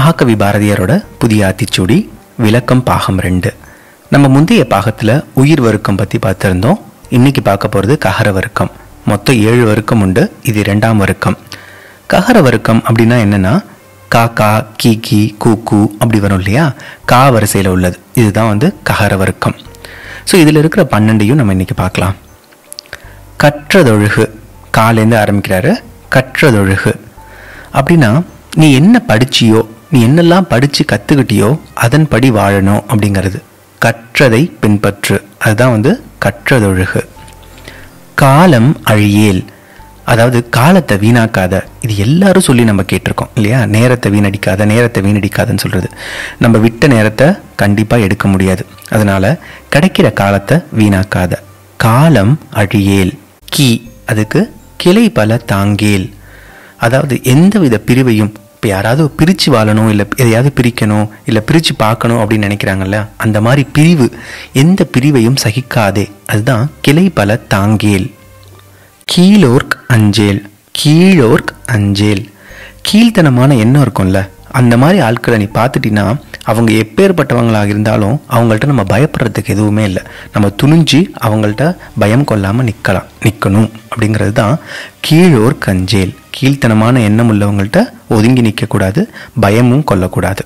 மகாகவி பாரதியாரோட புதிய ஆத்திச்சூடி விளக்கம் பாகம் 2. நம்ம முந்தைய பாகத்தில் உயிர் வர்க்கம் பற்றி பார்த்துருந்தோம். இன்னைக்கு பார்க்க போகிறது ககர வர்க்கம். மொத்தம் 7 வர்க்கம் உண்டு. இது 2ஆம் வர்க்கம். ககர வர்க்கம் அப்படின்னா என்னென்னா காக்கா கீக்கி கூக்கு அப்படி வரும் இல்லையா, கா வரிசையில் உள்ளது. இதுதான் ககர வர்க்கம். ஸோ இதில் இருக்கிற 12ஐயும் நம்ம இன்னைக்கு பார்க்கலாம். கற்றதொழுகு, காலேருந்து ஆரம்பிக்கிறாரு. கற்றதொழுகு அப்படின்னா நீ என்ன படிச்சியோ, நீ என்னெல்லாம் படித்து கற்றுக்கிட்டியோ அதன்படி வாழணும் அப்படிங்கிறது. கற்றதை பின்பற்று, அதுதான் கற்றதொழுகு. காலம் அழியேல், அதாவது காலத்தை வீணாக்காத. இது எல்லாரும் சொல்லி நம்ம கேட்டிருக்கோம் இல்லையா, நேரத்தை வீணடிக்காத, நேரத்தை வீணடிக்காதன்னு சொல்கிறது. நம்ம விட்ட நேரத்தை கண்டிப்பாக எடுக்க முடியாது, அதனால் கிடைக்கிற காலத்தை வீணாக்காத. காலம் அழியேல். கீ, அதுக்கு கிளை பல தாங்கேல், அதாவது எந்தவித பிரிவையும், இப்போ யாராவது பிரித்து வாழணும், இல்லை எதையாவது பிரிக்கணும், இல்லை பிரித்து பார்க்கணும் அப்படின்னு நினைக்கிறாங்கல்ல, அந்த மாதிரி பிரிவு, எந்த பிரிவையும் சகிக்காதே, அதுதான் கிளை பல தாங்கேல். கீழோர்க் அஞ்சேல். கீழோர்க் அஞ்சேல், கீழ்த்தனமான எண்ணம் இருக்கும்ல, அந்த மாதிரி ஆட்களை நீ பார்த்துட்டின்னா அவங்க எப்பேற்பட்டவங்களாக இருந்தாலும் அவங்கள்ட்ட நம்ம பயப்படுறதுக்கு எதுவுமே இல்லை. நம்ம துணிஞ்சு அவங்கள்ட்ட பயம் கொள்ளாமல் நிற்கணும் அப்படிங்கிறது தான் கீழோர் கஞ்சேல். கீழ்த்தனமான எண்ணம் உள்ளவங்கள்ட்ட ஒதுங்கி நிற்கக்கூடாது, பயமும் கொள்ளக்கூடாது.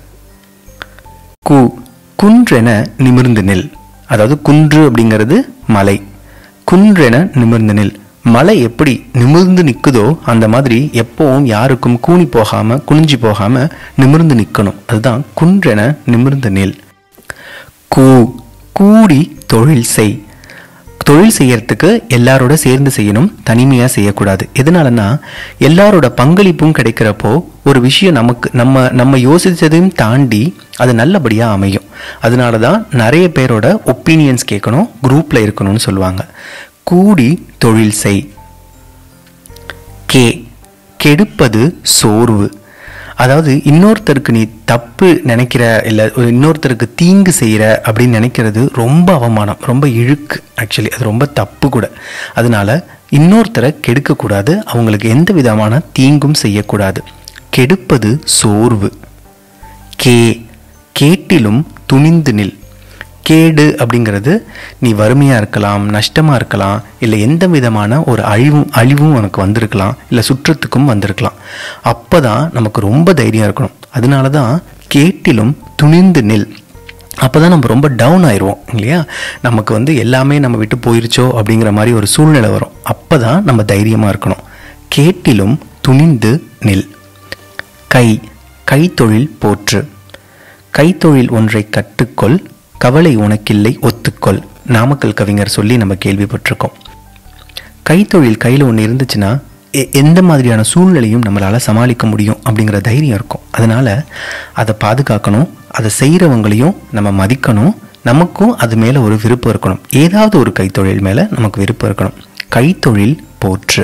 குன்றென நிமிர்ந்து நில், அதாவது குன்று அப்படிங்கிறது மலை. குன்றென நிமிர்ந்து நில், மலை எப்படி நிமிர்ந்து நிற்குதோ அந்த மாதிரி எப்பவும் யாருக்கும் கூணி போகாம குனிஞ்சி போகாம நிமிர்ந்து நிற்கணும், அதுதான் குன்றென நிமிர்ந்து நில். கூடி தொழில் செய். தொழில் செய்யறதுக்கு எல்லாரோட சேர்ந்து செய்யணும், தனிமையா செய்யக்கூடாது. எதனாலன்னா எல்லாரோட பங்களிப்பும் கிடைக்கிறப்போ ஒரு விஷயம் நம்ம யோசிச்சதையும் தாண்டி அது நல்லபடியா அமையும். அதனாலதான் நிறைய பேரோட ஒப்பீனியன்ஸ் கேட்கணும், குரூப்ல இருக்கணும்னு சொல்லுவாங்க. கூடி தொழில் செய். கெடுப்பது சோர்வு, அதாவது இன்னொருத்தருக்கு நீ தப்பு நினைக்கிற, இல்லை இன்னொருத்தருக்கு தீங்கு செய்கிற அப்படின்னு நினைக்கிறது ரொம்ப அவமானம், ரொம்ப இழுக்கு. ஆக்சுவலி அது ரொம்ப தப்பு கூட. அதனால இன்னொருத்தரை கெடுக்கக்கூடாது, அவங்களுக்கு எந்த விதமான தீங்கும் செய்யக்கூடாது. கெடுப்பது சோர்வு. கேட்டிலும் துணிந்து நில். கேடு அப்படிங்கிறது நீ வறுமையாக இருக்கலாம், நஷ்டமாக இருக்கலாம், இல்லை எந்த விதமான ஒரு அழிவும் உனக்கு வந்திருக்கலாம், இல்லை சுற்றத்துக்கும் வந்திருக்கலாம். அப்போ தான் நமக்கு ரொம்ப தைரியம் இருக்கணும். அதனால தான் கேட்டிலும் துணிந்து நில். அப்போ தான் நம்ம ரொம்ப டவுன் ஆயிடுவோம் இல்லையா, நமக்கு எல்லாமே நம்ம விட்டு போயிருச்சோ அப்படிங்கிற மாதிரி ஒரு சூழ்நிலை வரும். அப்போ தான் நம்ம தைரியமாக இருக்கணும். கேட்டிலும் துணிந்து நில். கைத்தொழில் போற்று. கைத்தொழில் ஒன்றை கற்றுக்கொள், கவலை உனக்கில்லை ஒத்துக்கொள். நாமக்கல் கவிஞர் சொல்லி நம்ம கேள்விப்பட்டிருக்கோம். கைத்தொழில் கையில் ஒன்று இருந்துச்சுன்னா எந்த மாதிரியான சூழ்நிலையும் நம்மளால் சமாளிக்க முடியும் அப்படிங்கிற தைரியம் இருக்கும். அதனால் அதை பாதுகாக்கணும், அதை செய்கிறவங்களையும் நம்ம மதிக்கணும், நமக்கும் அது மேலே ஒரு விருப்பம் இருக்கணும். ஏதாவது ஒரு கைத்தொழில் மேலே நமக்கு விருப்பம் இருக்கணும். கைத்தொழில் போற்று.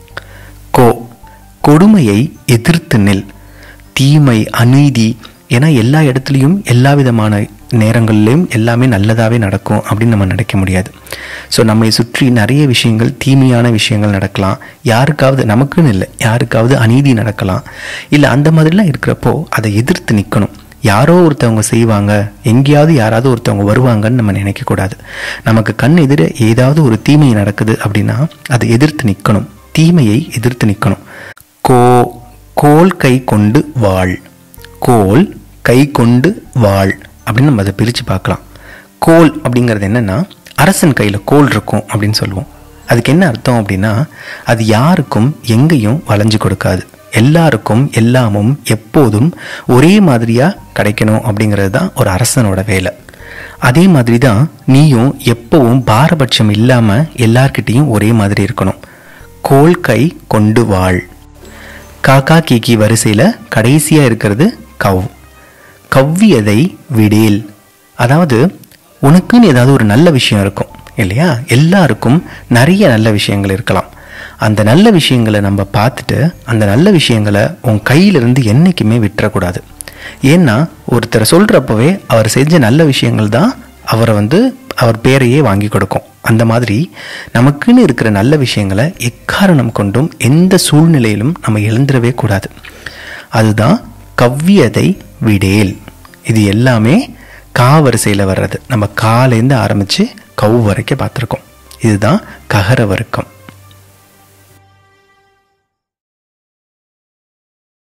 கொடுமையை எதிர்த்து நில். தீமை அநீதி, ஏன்னா எல்லா இடத்துலையும் எல்லா விதமான நேரங்கள்லையும் எல்லாமே நல்லதாகவே நடக்கும் அப்படின்னு நம்ம நினைக்க முடியாது. ஸோ நம்மை சுற்றி நிறைய விஷயங்கள், தீமையான விஷயங்கள் நடக்கலாம். யாருக்காவது, நமக்குன்னு இல்லை, யாருக்காவது அநீதி நடக்கலாம். இல்லை அந்த மாதிரிலாம் இருக்கிறப்போ அதை எதிர்த்து நிற்கணும். யாரோ ஒருத்தவங்க செய்வாங்க, எங்கேயாவது யாராவது ஒருத்தவங்க வருவாங்கன்னு நம்ம நினைக்கக்கூடாது. நமக்கு கண் எதிர ஏதாவது ஒரு தீமை நடக்குது அப்படின்னா அதை எதிர்த்து நிற்கணும், தீமையை எதிர்த்து நிற்கணும். கோல் கை கொண்டு வாழ். கோல் கை கொண்டு வாழ் அப்படின்னு நம்ம அதை பிரித்து பார்க்கலாம். கோல் அப்படிங்கிறது என்னென்னா, அரசன் கையில் கோல் இருக்கும் அப்படின்னு சொல்லுவோம். அதுக்கு என்ன அர்த்தம் அப்படின்னா, அது யாருக்கும் எங்கேயும் வளைஞ்சு கொடுக்காது, எல்லாருக்கும் எல்லாமும் எப்போதும் ஒரே மாதிரியாக கிடைக்கணும் அப்படிங்கிறது தான் ஒரு அரசனோட வேலை. அதே மாதிரி தான் நீயும் எப்பவும் பாரபட்சம் இல்லாமல் எல்லார்கிட்டையும் ஒரே மாதிரி இருக்கணும். கோல் கை கொண்டு வாழ். காக்கா கீக்கி வரிசையில் கடைசியாக இருக்கிறது கவ்வியதை விடேல், அதாவது உனக்குன்னு ஏதாவது ஒரு நல்ல விஷயம் இருக்கும் இல்லையா, எல்லாருக்கும் நிறைய நல்ல விஷயங்கள் இருக்கலாம். அந்த நல்ல விஷயங்களை நம்ம பார்த்துட்டு அந்த நல்ல விஷயங்களை உன் கையிலிருந்து என்றைக்குமே விட்டுறக்கூடாது. ஏன்னா ஒருத்தரை சொல்கிறப்பவே அவர் செஞ்ச நல்ல விஷயங்கள் தான் அவரை அவர் பேரையே வாங்கி கொடுக்கும். அந்த மாதிரி நமக்குன்னு இருக்கிற நல்ல விஷயங்களை எக்காரணம் கொண்டும் எந்த சூழ்நிலையிலும் நம்ம இழந்துடவே கூடாது. அதுதான் கவ்வியதை விடேல். இது எல்லாமே கா வரிசையில் வர்றது. நம்ம காலேருந்து ஆரம்பித்து கவ் வரைக்கும் பார்த்துருக்கோம். இதுதான் ககர வர்க்கம்.